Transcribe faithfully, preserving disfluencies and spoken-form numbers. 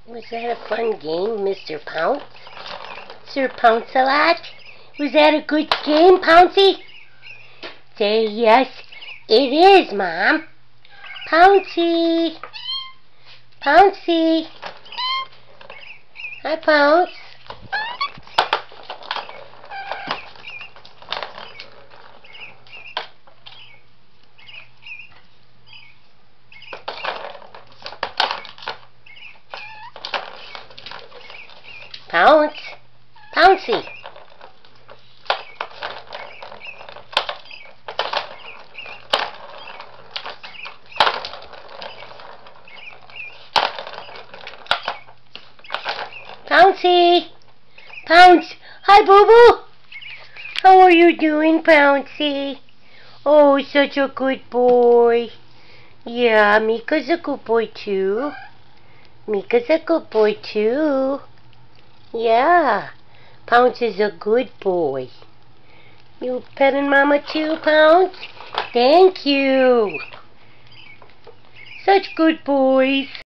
Was that a fun game, Mister Pounce? Sir Pounce-a-lot? Was that a good game, Pouncey? Say yes, it is, Mom. Pouncey. Pouncey. Hi, Pounce. Pounce. Pouncey. Pouncey. Pounce. Hi, Boo-Boo. How are you doing, Pouncey? Oh, such a good boy. Yeah, Mika's a good boy, too. Mika's a good boy, too. Yeah, Pounce is a good boy. You petting Mama too, Pounce? Thank you. Such good boys.